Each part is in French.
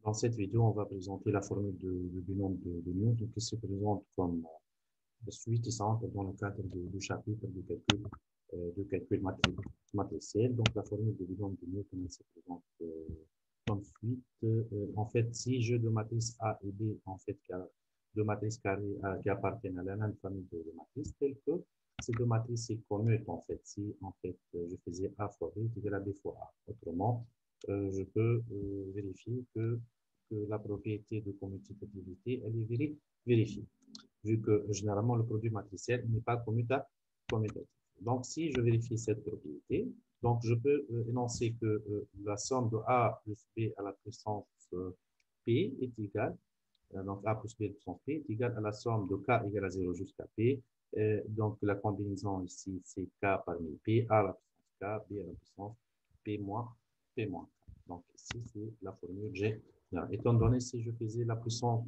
Dans cette vidéo, on va présenter la formule de binôme de Newton qui se présente comme suffisante dans le cadre du chapitre de calcul matriciel. Donc, la formule de binôme de Newton elle se présente comme suite. En fait, si j'ai deux matrices A et B, en fait, deux matrices carrées qui appartiennent à la même famille de matrices, telles que ces deux matrices se commutent, en fait, si en fait je faisais A fois B est égal à B fois A. Autrement, je peux vérifier que la propriété de commutativité, elle est vérifiée, vu que généralement le produit matriciel n'est pas commutatif. Donc, si je vérifie cette propriété, donc je peux énoncer que la somme de A plus B à la puissance P est égale, donc A plus B à la puissance P est égale à la somme de K égale à 0 jusqu'à P. Donc, la combinaison ici, c'est K parmi P, A à la puissance K, B à la puissance P moins P moins K. Donc, ici, c'est la formule G. Étant donné si je faisais la puissance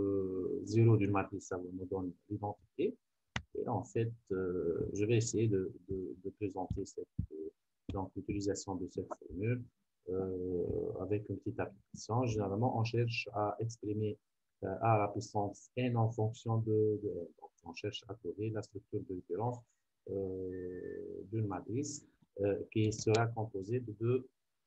0 d'une matrice, ça me donne l'identité. Et en fait, je vais essayer de présenter donc l'utilisation de cette formule avec une petite application. Généralement, on cherche à exprimer A à la puissance n en fonction de n. Donc, on cherche à trouver la structure de référence d'une matrice qui sera composée de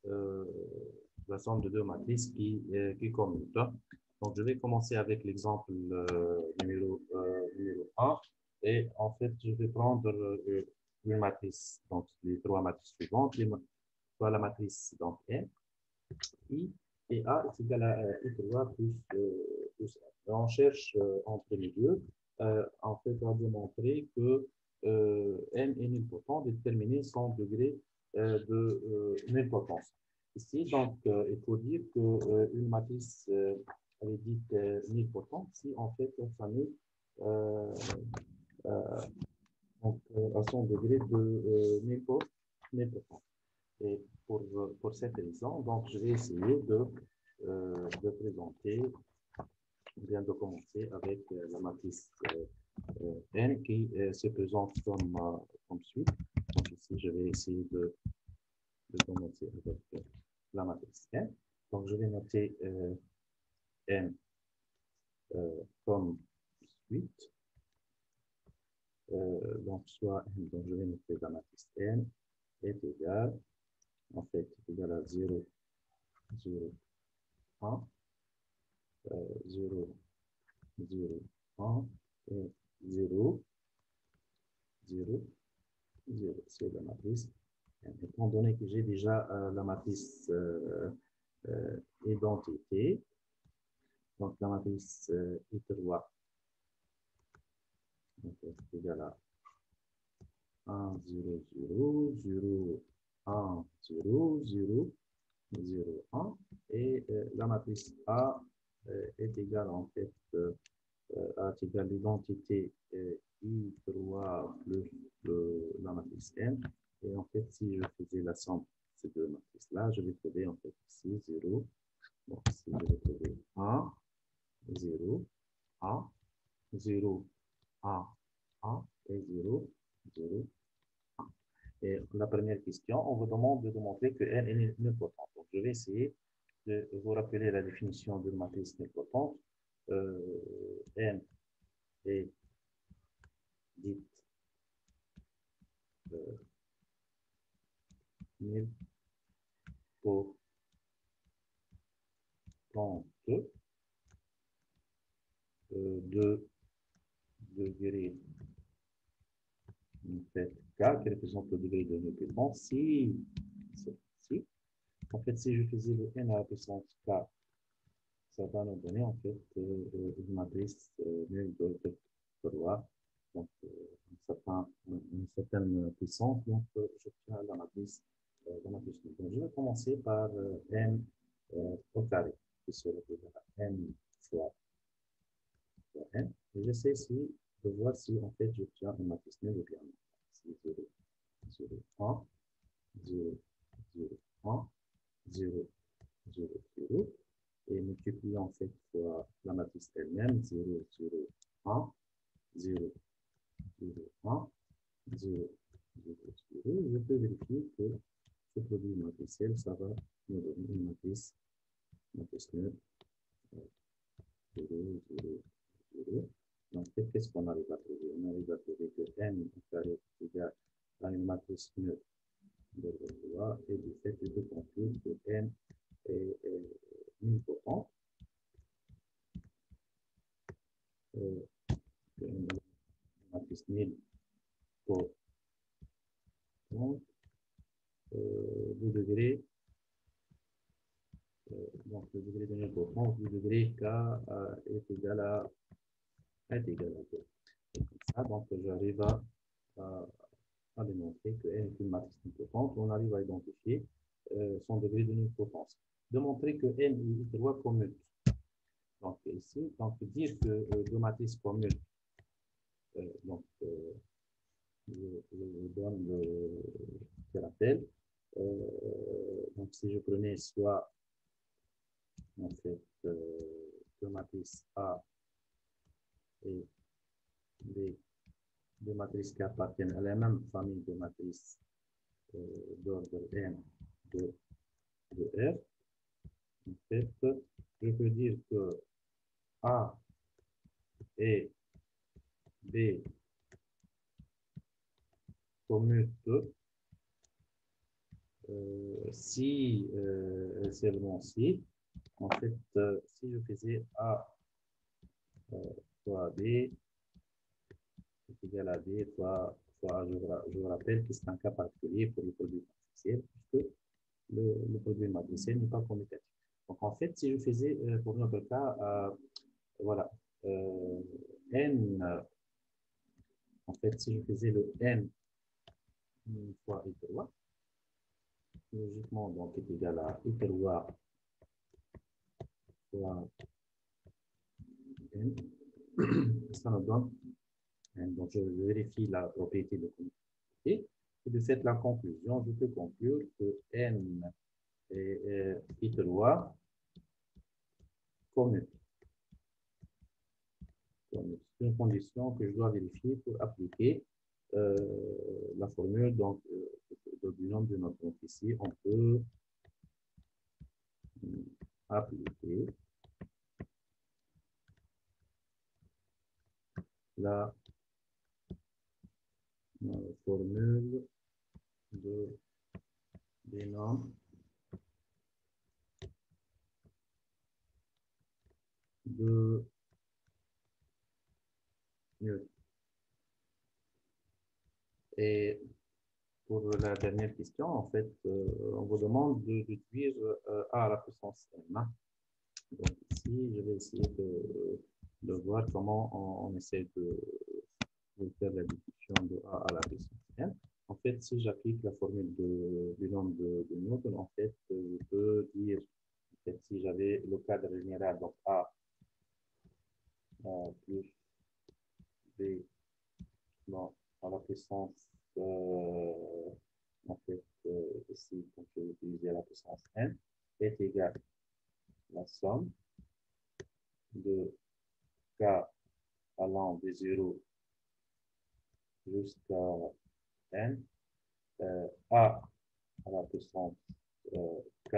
la somme de deux matrices qui commutent. Donc, je vais commencer avec l'exemple numéro 1. Et en fait, je vais prendre une matrice, donc les trois matrices suivantes, soit la matrice donc N, I et A est égal à I3 plus N. Et on cherche en premier lieu, en fait, à démontrer que N est nilpotent, déterminer son degré de nilpotence. Ici, donc, il faut dire qu'une matrice elle est dite nilpotente si en fait elle s'annule donc, à son degré de nilpotence. Et pour cette raison, donc, je vais essayer de présenter, bien de commencer avec la matrice N qui se présente comme suit. Donc ici, je vais essayer de commencer avec la matrice N. Donc, je vais noter N comme suite. Donc, soit N, donc je vais noter la matrice N est égale, en fait, est égal à 0, 0, 1, 0, 0, 1 et 0, 0, 0. C'est la matrice. Étant donné que j'ai déjà la matrice identité, donc la matrice I3 est égale à 1, 0, 0, 0, 1, 0, 0, 0, 1. Et la matrice A est égale en fait à l'identité I3 plus la matrice N. Et en fait, si je faisais la somme de ces deux matrices-là, je vais trouver en fait ici 0. Donc ici, je vais trouver 1, 0, 1, 0, 1, 1 et 0, 0, 1. Et la première question, on vous demande de démontrer que N est nilpotent. Donc, je vais essayer de vous rappeler la définition de matrice nilpotente. N est dite nilpotente de degré en fait, K qui représente le degré de nilpotence. Si, en fait, si je faisais le N à la puissance K, ça va nous donner en fait une matrice nulle de droit. Donc, une certaine puissance, donc j'obtiens la matrice nulle. Donc, je vais commencer par N au carré, qui serait égal à N fois N. Et j'essaie de voir si en fait j'obtiens une matrice nulle ou bien non. C'est 0, 0, 1, 0, 0, 1, 0, 0, 0. Et multiplier en fait fois la matrice elle-même, 0, 0, 1, 0, 0, 1, 0, 0, 0. Je peux vérifier que ce produit matriciel, ça va me donner une matrice nulle 0, 0, 0. Donc, qu'est-ce qu'on arrive à trouver? On arrive à trouver que n inférieur ou égal à une matrice neutre d'ordre 3 et du fait, je peux conclure que n est nilpotent. Une matrice nilpotent. Le degré, donc le degré de nilpotent, le degré k est égal à 2. Comme ça, donc j'arrive à démontrer que n est une matrice nilpotente. On arrive à identifier son degré de nilpotence. Démontrer que n est hyperrois commute. Donc ici, donc dire que deux matrices commutent, donc je donne le rappel. Donc si je prenais soit en fait deux matrices A et B, deux matrices qui appartiennent à la même famille de matrices d'ordre n de R, en fait, je peux dire que A et B commutent si seulement si, en fait, si je faisais A fois B est égal à B fois A, je vous rappelle que c'est un cas particulier pour le produit matriciel, puisque le produit matriciel n'est pas commutatif. Donc, en fait, si je faisais, pour notre cas, voilà, n, en fait, si je faisais le n fois hyperrois, logiquement, donc, est égal à hyperrois fois n, ça nous donne, donc je vérifie la propriété de commutabilité, et de fait, la conclusion, je peux conclure que n est hyperrois commute. C'est une condition que je dois vérifier pour appliquer la formule donc, du nombre de notre donc ici, on peut appliquer la formule de binom de Newton. Et pour la dernière question, en fait, on vous demande de réduire A à la puissance n. Donc ici, je vais essayer de voir comment on essaie de faire la déduction de A à la puissance n. En fait, si j'applique la formule du nombre de Newton, en fait, je peux dire, en fait, si j'avais le cadre général, donc A plus B bon, à la puissance, en fait, ici, donc je vais utiliser la puissance n, est égal à la somme de k allant de 0 jusqu'à n, A à la puissance k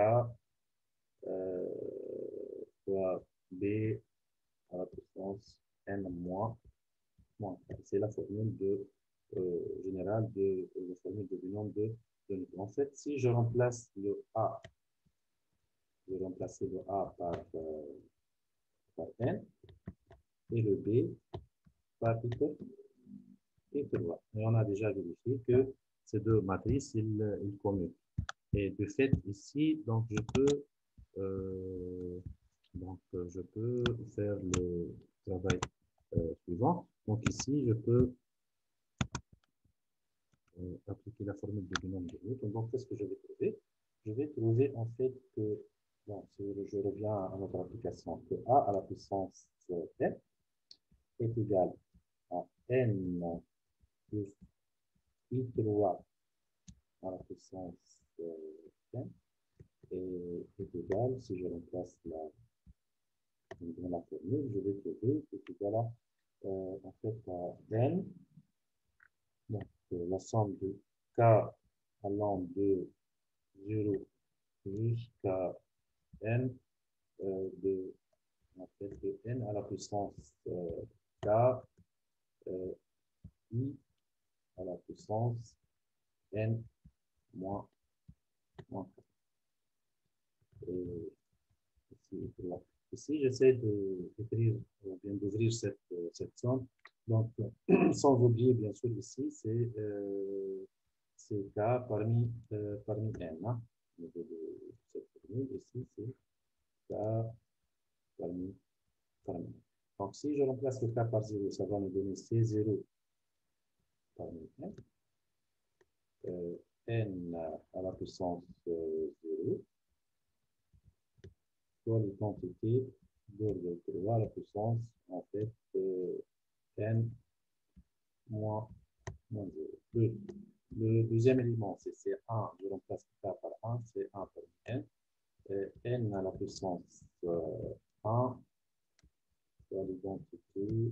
fois B à la puissance n moins. C'est la formule générale de la formule de binom de Newton. En fait, si je remplace le A, je vais remplacer le A par n et le B par hyperrois. Et on a déjà vérifié que ces deux matrices, ils commutent. Et de fait, ici, donc je peux faire le travail suivant. Donc ici, je peux appliquer la formule de binom de Newton. Donc, qu'est-ce que je vais trouver? Je vais trouver en fait que, bon, si je reviens à notre application, que A à la puissance n est égal à n plus I3 à la puissance n et est égal, si je remplace dans la formule, je vais trouver que c'est égal à, en fait, à n, donc la somme de k allant de 0 jusqu'à n de en fait, de n à la puissance k i à la puissance n moins k. Ici, j'essaie d'écrire, bien d'ouvrir cette somme. Donc, sans oublier, bien sûr, ici, c'est k parmi n. Hein, de cette formule. Ici, c'est k parmi n. Donc, si je remplace le k par 0, ça va me donner C0 parmi n. N à la puissance 0. Soit les quantités de 3 à la puissance, en fait, n moins 0. Le deuxième élément, c'est C1, je remplace k par 1, c'est 1 par n. N à la puissance 1, soit l'identité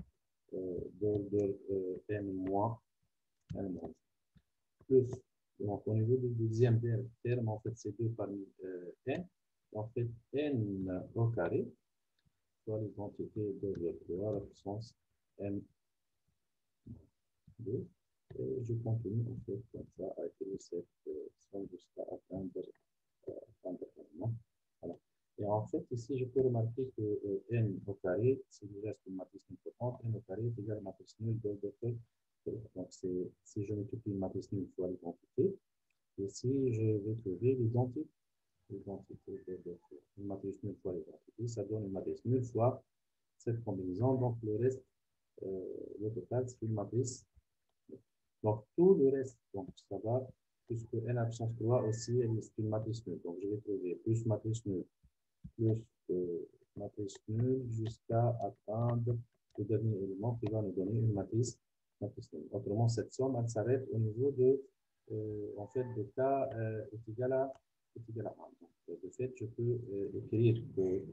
de n moins 1. Plus, donc au niveau du deuxième terme, en fait, c'est 2 parmi n. En fait, n au carré, soit l'identité de 2 à la puissance n 2. Et je continue en fait comme ça à écrire cette somme jusqu'à atteindre n. Voilà. Et en fait, ici, je peux remarquer que n au carré, si je reste une matrice importante, n au carré est égal à matrice nulle de vecteur. Donc, si je multiplie une matrice nulle fois l'identité, ici, je vais trouver l'identité de vecteur. Une matrice nulle fois l'identité, ça donne une matrice nulle fois cette combinaison. Donc, le reste, le total, c'est une matrice. Donc, tout le reste, donc ça va, puisque n à puissance 3 aussi, c'est une matrice nulle. Donc, je vais trouver plus matrice nulle, plus matrice nulle, jusqu'à atteindre le dernier élément qui va nous donner une matrice nulle. Autrement, cette somme, elle s'arrête au niveau de, en fait, de k est égal à 1. Donc, de fait, je peux écrire que,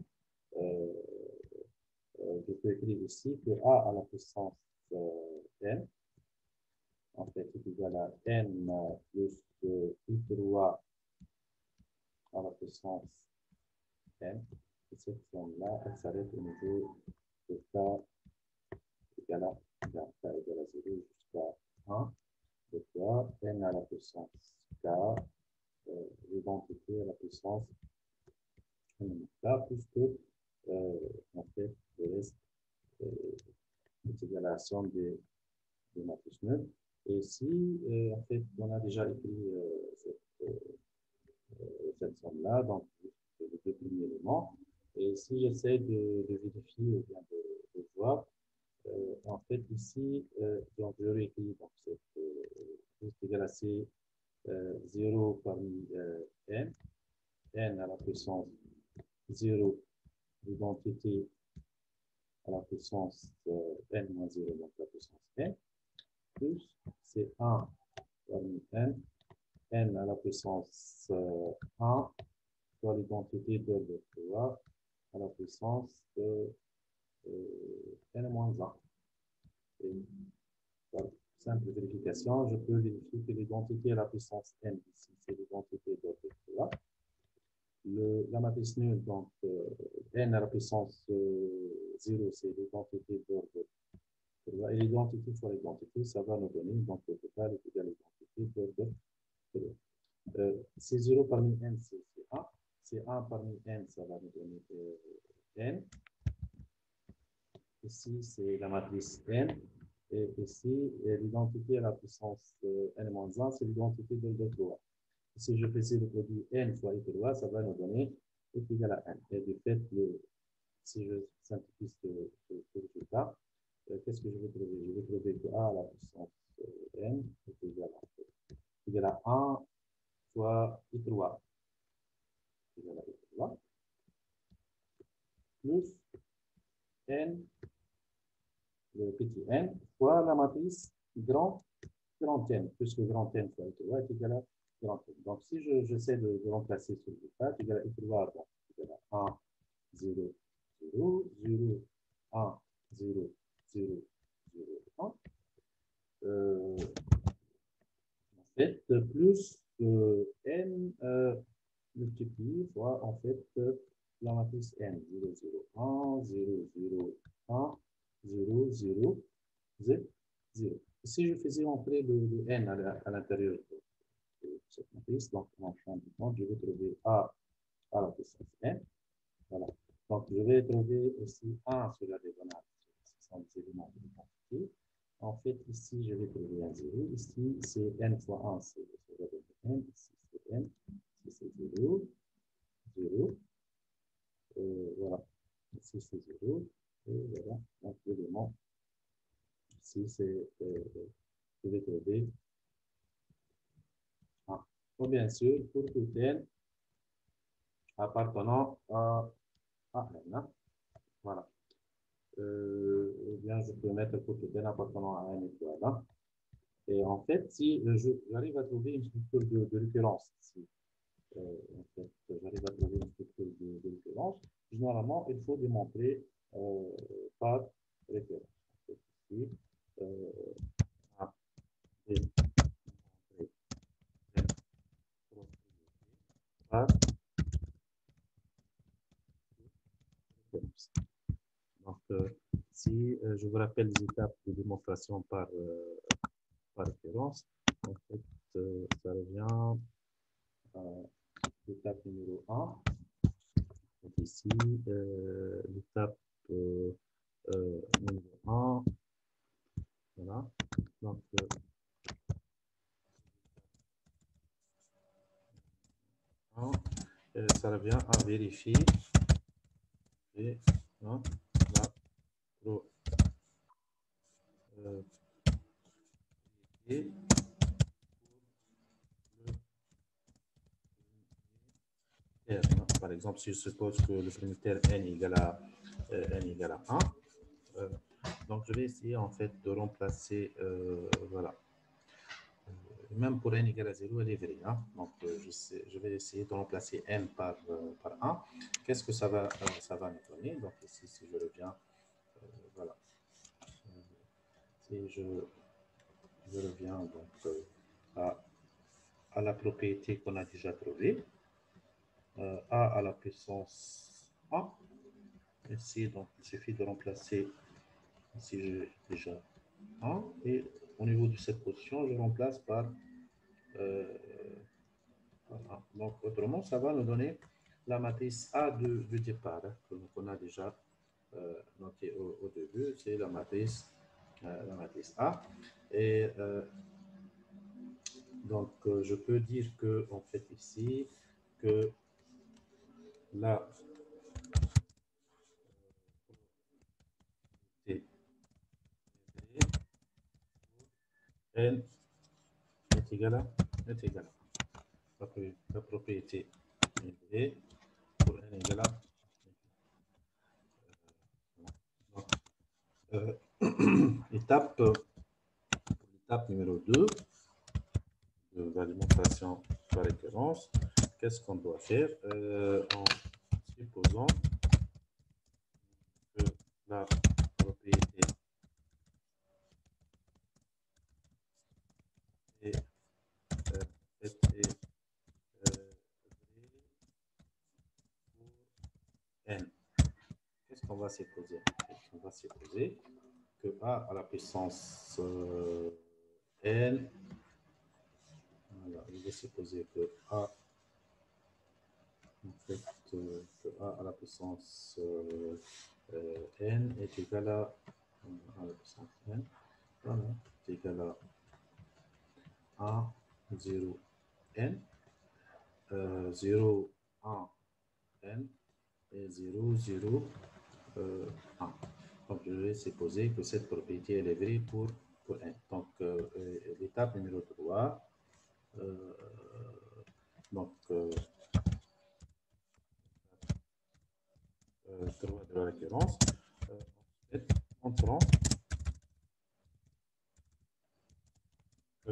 je peux écrire ici que a à la puissance n, en fait, est égal à n plus i3 à la puissance n. Et cette somme-là, elle s'arrête au niveau de k égale à 0 jusqu'à 1. De quoi n à la puissance k, l'identité à la puissance n k, puisque en fait, le reste est égal à la somme des matrices nulles. Et si, en fait, on a déjà écrit cette somme-là, donc les deux premiers éléments. Et si j'essaie de vérifier ou bien de voir, en fait, ici, donc je réécris donc c'est égal à C 0 parmi n, n à la puissance 0, l'identité à la puissance n moins 0, donc la puissance n, plus c'est 1 parmi n, n à la puissance 1, soit l'identité de 3 à la puissance n moins 1. Et par simple vérification, je peux vérifier que l'identité à la puissance n ici, c'est l'identité de 3. La matrice nulle, donc n à la puissance 0, c'est l'identité d'ordre 3. Et l'identité fois l'identité, ça va nous donner, donc le total est égal à l'identité d'ordre 3. C'est 0 parmi n, c'est 1. C'est 1 parmi n, ça va nous donner n. Ici, c'est la matrice n. Et ici, l'identité à la puissance n-1, c'est l'identité de 3. Si je faisais le produit n fois i3, ça va nous donner e égal à n. Et de fait, si je simplifie ce résultat, qu'est-ce que je vais trouver? Je vais trouver que a à la puissance n est égal à 1 fois i3 égal à i3 plus n, le petit n, fois la matrice grand n, puisque grand n fois i3 est égal à grand n. Donc, si j'essaie de remplacer ce résultat, est égal à i3, donc est égal à 1, 0, 0, 0, 1, 0, 0, 0, 1. En fait, plus n multiplié fois, en fait, la matrice matrice n 0, 0, 1, 0, 0, 1, 0, 0, 0. Si je faisais entrer le n à l'intérieur de cette matrice, donc en fin de compte, je vais trouver A à la puissance n. Voilà. Donc, je vais trouver aussi 1 sur la diagonale. Ce sont des éléments de quantité. En fait, ici, je vais trouver un 0. Ici, c'est n fois 1, c'est n. Ici, c'est n. Ici, c'est 0. 0. Voilà. Ici, c'est 0. Et voilà. Donc, l'élément, ici, c'est, je vais trouver 1. Donc, bien sûr, pour tout n appartenant à n. Hein. Voilà. Bien, je peux mettre pour tout n appartenant à n étoile. Hein. Et en fait, si j'arrive à trouver une structure de récurrence ici, en fait, j'arrive à trouver une structure de récurrence, généralement, il faut démontrer par récurrence. En fait, ici, par récurrence. Donc, si je vous rappelle les étapes de démonstration par référence, en fait, ça revient à l'étape numéro 1. Donc ici, l'étape numéro 1. Voilà. Donc, ça revient à vérifier et, hein, la probabilité par exemple, si je suppose que le primitaire n égale à 1, donc je vais essayer en fait de remplacer, voilà. Même pour n égale à 0, elle est vraie. Hein? Donc je vais essayer de remplacer n par 1. Qu'est-ce que ça va me donner? Donc ici, si je reviens, voilà. Si je reviens donc à la propriété qu'on a déjà trouvée, a à la puissance a. Ici, donc, il suffit de remplacer, ici j'ai déjà 1, et au niveau de cette position, je remplace par 1. Donc, autrement, ça va nous donner la matrice A de départ, hein, qu'on a déjà notée au début, c'est la matrice A. Et donc, je peux dire que, en fait, ici, que la n est égale à la propriété est pour n égale à étape numéro 2 de la démonstration par récurrence. Qu'est-ce qu'on doit faire en supposant que la propriété est n. Qu'est-ce qu'on va supposer? On va supposer que a à la puissance n, voilà, je vais supposer que a, en fait, que a à la puissance n est égal à la puissance n, voilà, est égal à 1, 0, n, 0, 1, n, et 0, 0, 1. Donc, je vais supposer que cette propriété elle est vraie pour n. Donc, l'étape numéro 3, donc, 3 de la référence, on prend que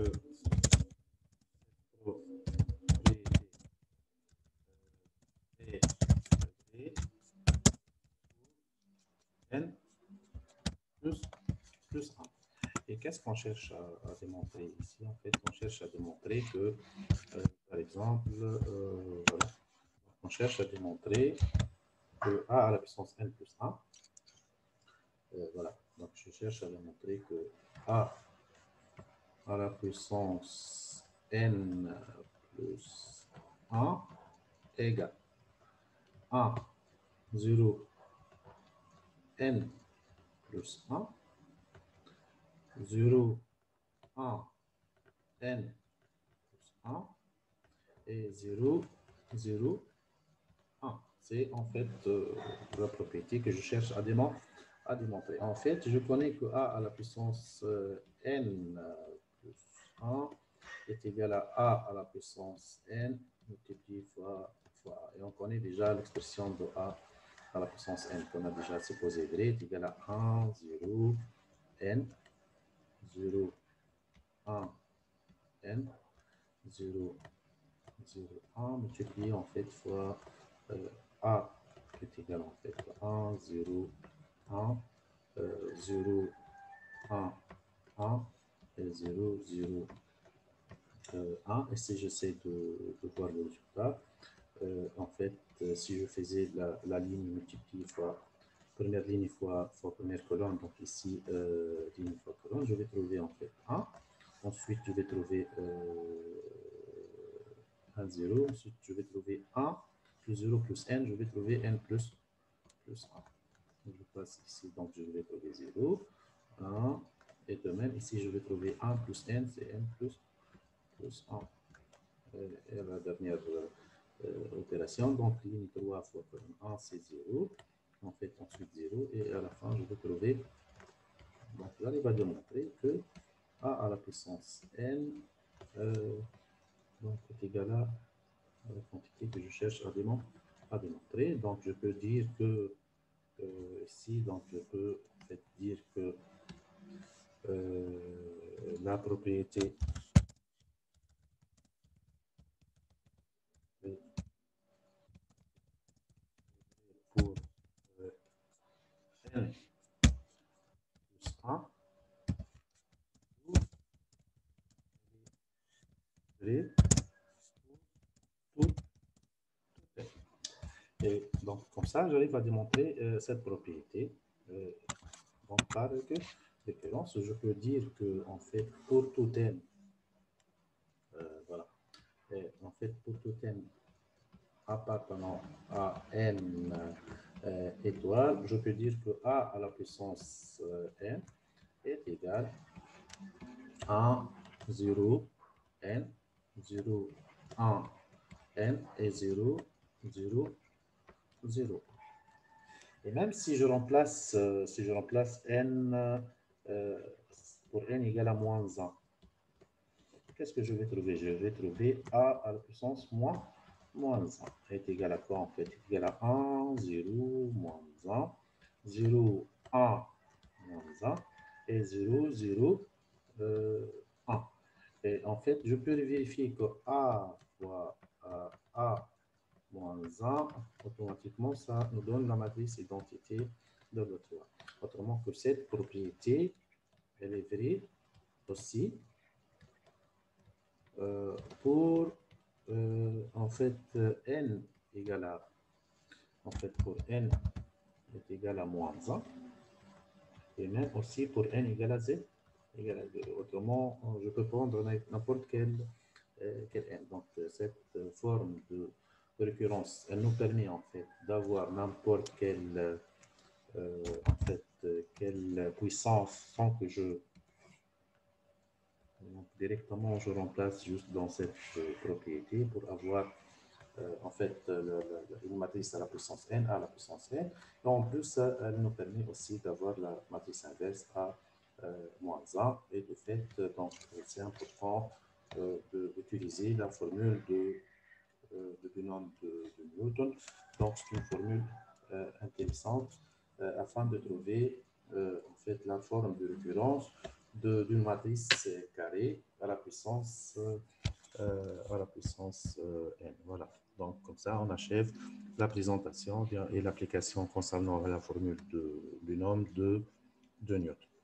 n plus 1. Et qu'est-ce qu'on cherche à démontrer ici? En fait, on cherche à démontrer que, par exemple, voilà, on cherche à démontrer que A à la puissance n plus 1. Voilà. Donc, je cherche à démontrer que A à la puissance n plus 1 égale 1, 0, n plus 1, 0, 1, n plus 1 et 0, 0, 1. C'est en fait la propriété que je cherche à démontrer. En fait, je connais que A à la puissance n plus 1 est égal à la puissance n multiplié fois A. Et on connaît déjà l'expression de A à la puissance n qu'on a déjà supposé vrai est égal à 1, 0, n, 0, 1, n, 0, 0, 1 multiplié en fait fois A est égal en fait à 1, 0, 1, 0, 1, 1 et 0, 0, 1. Et si j'essaie de voir le résultat, en fait, si je faisais la ligne multipliée fois première ligne fois première colonne, donc ici, ligne fois colonne, je vais trouver en fait 1. Ensuite, je vais trouver 1, 0. Ensuite, je vais trouver 1 plus 0 plus n, je vais trouver n plus 1. Je passe ici, donc je vais trouver 0, 1, et de même, ici, je vais trouver 1 plus n, c'est n plus 1. Et la dernière opération, donc ligne 3 fois 1, c'est 0. En fait, ensuite 0, et à la fin, je vais trouver, donc j'arrive à démontrer que A à la puissance n donc, est égal à la quantité que je cherche à démontrer. Donc, je peux dire que ici, donc je peux en fait dire que la propriété pour n plus 1 et donc comme ça j'arrive à démontrer cette propriété donc par référence je peux dire que en fait pour tout n voilà et en fait pour tout n appartenant à n étoiles, je peux dire que A à la puissance n est égal à 0, n, 0, 1, n et 0, 0, 0. Et même si je remplace, n pour n égale à moins 1, qu'est-ce que je vais trouver? Je vais trouver A à la puissance moins 1 est égal à quoi en fait? Est égal à 1, 0, moins 1, 0, 1, moins 1 et 0, 0, 1. Et en fait, je peux vérifier que A fois A moins 1, automatiquement, ça nous donne la matrice identité de l'autre. Autrement que cette propriété, elle est vraie aussi pour en fait n égale à en fait pour n est égal à moins 1 et même aussi pour n égale à z égale à 0. Autrement, je peux prendre n'importe quel n. Donc cette forme de récurrence, elle nous permet en fait d'avoir n'importe quelle en fait quelle puissance sans que je donc, directement je remplace juste dans cette propriété pour avoir en fait une matrice à la puissance n à la puissance n. Et en plus, elle nous permet aussi d'avoir la matrice inverse à moins 1. Et de fait, donc c'est important d'utiliser la formule de binôme de Newton. Donc c'est une formule intéressante afin de trouver en fait la forme de récurrence d'une matrice carrée à la puissance n. Voilà. Donc, comme ça, on achève la présentation et l'application concernant la formule de binôme de Newton.